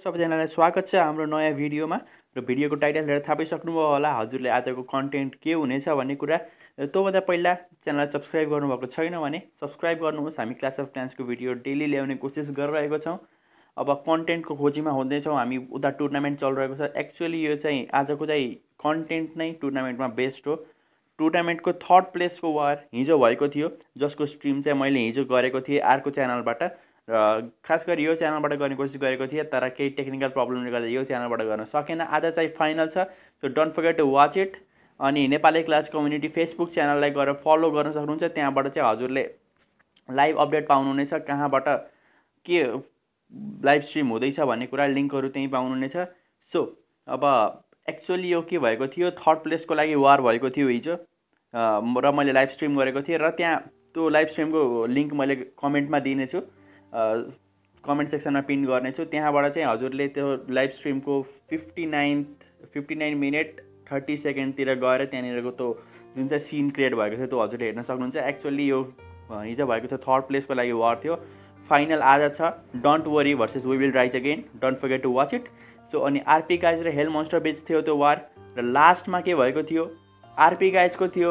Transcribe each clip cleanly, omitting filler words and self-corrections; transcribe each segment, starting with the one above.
सबैजनालाई स्वागत छ हाम्रो नयाँ भिडियोमा र भिडियोको टाइटल हेरेर थाहा पाइसक्नुभयो होला हजुरले आजको कन्टेन्ट के हुनेछ भन्ने कुरा। त्योभन्दा पहिला च्यानललाई सब्स्क्राइब गर्नुभएको छैन भने सब्स्क्राइब गर्नुहोस्। हामी क्लास अफ क्लान्सको भिडियो डेली ल्याउने कोसिस गरिरहेको छौँ। अब कन्टेन्टको खोजीमा हुँदैछौँ हामी। उता टुर्नामेन्ट चलिरहेको छ। एक्चुअली यो चाहिँ आजको चाहिँ कन्टेन्ट नै टुर्नामेन्टमा बेस्ट हो। टुर्नामेन्टको थर्ड प्लेसको वार हिजो भएको थियो, जसको स्ट्रिम चाहिँ मैले हिजो गरेको थिएँ अर्को च्यानलबाट र खास गरी यो च्यानलबाट गर्ने कोसिस गरेको थिएँ, तर केही टेक्निकल प्रब्लमले गर्दा यो च्यानलबाट गर्न सकेन। आज चाहिँ फाइनल छ, so don't forget to watch it. अनि नेपाली क्लास कम्युनिटी फेसबुक च्यानललाई गएर फलो गर्न सक्नुहुन्छ। त्यहाँबाट चाहिँ हजुरले लाइभ अपडेट पाउनुहुनेछ, कहाँबाट के लाइभ स्ट्रिम हुँदैछ भन्ने कुरा लिङ्कहरू त्यहीँ पाउनुहुनेछ। सो अब एक्चुअली यो के भएको थियो, थर्ड प्लेसको लागि वार भएको थियो हिजो र मैले लाइभ स्ट्रिम गरेको थिएँ र त्यहाँ त्यो लाइभ स्ट्रिमको लिङ्क मैले कमेन्टमा दिनेछु, कमेन्ट सेक्सनमा पिन गर्नेछु। त्यहाँबाट चाहिँ हजुरले त्यो लाइभ स्ट्रिमको 59 मिनट 30 सेकेन्डतिर गएर त्यहाँनिरको त्यो जुन चाहिँ सिन क्रिएट भएको थियो त्यो हजुरले हेर्न सक्नुहुन्छ। एक्चुअली यो हिजो भएको थियो, थर्ड प्लेसको लागि वार थियो। फाइनल आज छ, don't worry versus we will rise again, don't forget to watch it. So अनि आरपी गाइज र हेल मोन्स्टर बिच थियो त्यो वार र लास्टमा के भएको थियो, आरपी गाइजको थियो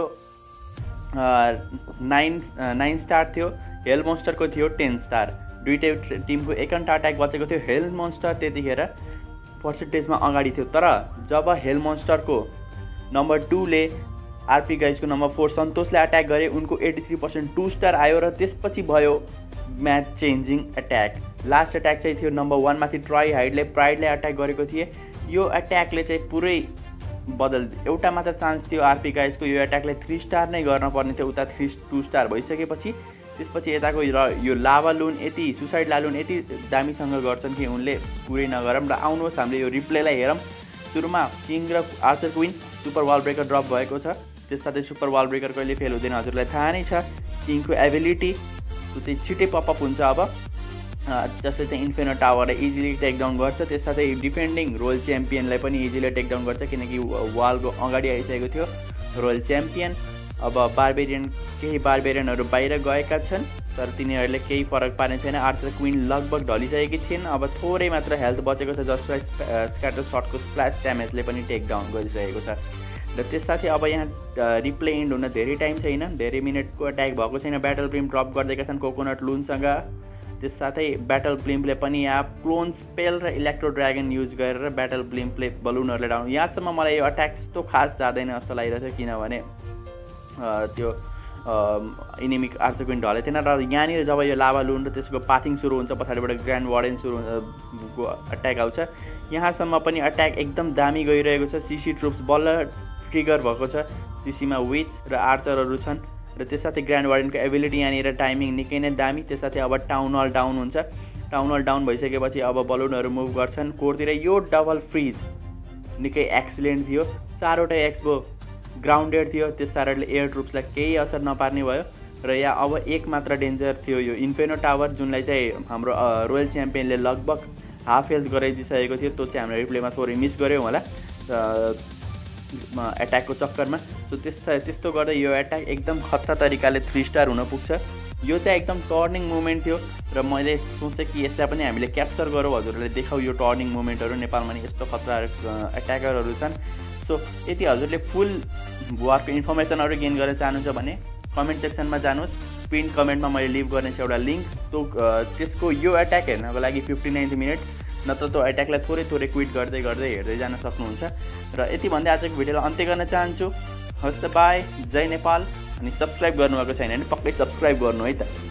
9 स्टार थियो, हेल मोन्स्टरको थियो 10 स्टार। दुईटै टिमको एकन्ट अट्याक बचेको थियो। हेल मोन्स्टर त्यतिखेर पर्सेन्टेजमा अगाडि थियो, तर जब हेल मोन्स्टरको नम्बर 2 ले आरपी गाइजको नम्बर 4 सन्तोषले अट्याक गरे, उनको 83% 2 स्टार आयो र त्यसपछि भयो match changing attack. Last attack चाहिँ थियो नम्बर 1 माथि ट्राई हाइडले प्राइडले अट्याक गरेको थिए। यो अट्याकले चाहिँ पुरै एउटा मात्र चान्स थियो आरपी गाइजको, यो अट्याकले 3 स्टार नै गर्न पर्ने थियो। उता 2 स्टार भइसकेपछि त्यसपछि यताको यो लाभा लुन यति सुसाइड लालुन यति दामीसँग गर्छन् कि उनले पुरै नगरौँ। र आउनुहोस् हामीले यो रिप्लेलाई हेरौँ। सुरुमा किङ र archer queen super wall breaker drop भएको छ। त्यस साथै सुपर वाल ब्रेकर कहिले फेल हुँदैन हजुरलाई थाहा नै छ। किङको एबिलिटी त्यो चाहिँ छिटै पपअप हुन्छ अब, जसले चाहिँ इन्फिनिट टावरलाई इजिली टेकडाउन गर्छ। त्यस साथै डिफेन्डिङ रोयल च्याम्पियनलाई पनि इजिली टेकडाउन गर्छ, किनकि वालको अगाडि आइसकेको थियो रोयल च्याम्पियन। अब केही बारबेरियनहरू बाहिर गएका छन्, तर तिनीहरूले केही फरक पार्ने छैन। आर्चर क्विन लगभग ढलिसकेकी छिन्, अब थोरै मात्र हेल्थ बचेको छ, जसलाई स्क्याटर सर्टको स्प्ल्यास ड्यामेजले पनि टेकडाउन गरिसकेको छ। र त्यससाथै अब यहाँ रिप्ले इन्ड हुन धेरै टाइम छैन, धेरै मिनटको अट्याक भएको छैन। ब्याटल ब्लिम ड्रप गर्दैका छन् कोकोनट लुनसँग। त्यस साथै ब्याटल ब्लिम्पले पनि यहाँ क्लोन स्पेल र इलेक्ट्रो ड्रागन युज गरेर ब्याटल ब्लिम्पले बलुनहरूले डाउन। यहाँसम्म मलाई यो अट्याक त्यस्तो खास जाँदैन जस्तो लागिरहेको छ, किनभने त्यो इनिमी आर्चर क्विन ढलेको थिएन। र यहाँनिर जब यो लाभा लुन र त्यसको पाथिङ सुरु हुन्छ, पछाडिबाट ग्रान्ड वार्डेन को अट्याक आउँछ। यहाँसम्म पनि अट्याक एकदम दामी गइरहेको छ। सीसी ट्रुप्स बल्ल ट्रिगर भएको छ, सीसीमा विच र आर्चरहरू छन्। र त्यससाथै ग्रान्ड वार्डेनको एबिलिटी यहाँनिर टाइमिङ निकै नै दामी। त्यससाथै अब टाउन हल डाउन हुन्छ। टाउन हल डाउन भइसकेपछि अब बलुनहरू मुभ गर्छन् कोरतिर। यो डबल फ्रिज निकै एक्सिलेन्ट थियो। 4वटा एक्सबो ग्राउन्डेड थियो, त्यस कारणले एयर ट्रुप्सलाई केही असर नपार्ने भयो। र यहाँ अब एक मात्र डेन्जर थियो यो इन्फेनो टावर, जुनलाई चाहिँ हाम्रो रोयल च्याम्पियनले लगभग हाफ हेल्थ गराइदिइसकेको थियो। त्यो चाहिँ हाम्रो रिप्लेमा थोरै मिस गऱ्यौँ होला एट्याकको चक्करमा। सो त्यस्तो गर्दा यो एट्याक एकदम खतरा तरिकाले 3 स्टार हुन पुग्छ। यो चाहिँ एकदम टर्निङ मुभमेन्ट थियो र मैले सोचेँ कि यसलाई पनि हामीले क्याप्चर गरौँ, हजुरहरूले देखाउँ यो टर्निङ मुभमेन्टहरू। नेपालमा नि यस्तो खतरा एट्याकरहरू छन्। सो यदि हजुरले फुल वारको इन्फर्मेसनहरू गेन गर्न चाहनुहुन्छ भने कमेन्ट सेक्सनमा जानुहोस्, पिन कमेन्टमा मैले लिभ गर्नेछु एउटा लिङ्क। त्यसको यो एट्याक हेर्नको लागि 59 मिनट, नत्र त्यो एट्याकलाई थोरै क्विट गर्दै हेर्दै जान सक्नुहुन्छ। र यति भन्दै आजको भिडियोलाई अन्त्य गर्न चाहन्छु। हस् त बाई, जय नेपाल। अनि सब्सक्राइब गर्नुभएको छैन भने पक्कै सब्सक्राइब गर्नु है त।